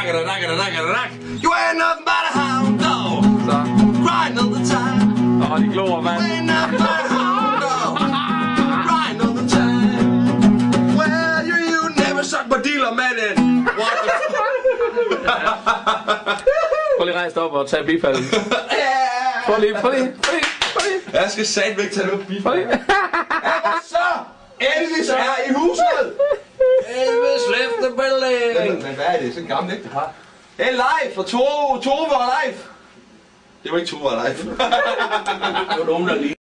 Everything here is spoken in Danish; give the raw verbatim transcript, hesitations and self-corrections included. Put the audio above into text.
You ain't nothing but a hound dog. Crying all the time. Åh, de glor, mand. You ain't nothing but a hound dog. Crying all the time. Well, you, you never suck my dealer, man. What the fuck? Prøv lige rejse op og tage bifalden. Prøv lige, prøv lige, prøv lige, prøv lige. Jeg skal satme ikke tage noget bifald. Prøv lige. Ja, hvad så? Elvis er i huset. Elvis left the building. Men hvad er det? Sådan en gammel ægtepar. Hey, live for Tove, Tove og live. Det var ikke Tove og live. Det var nogen, der lige.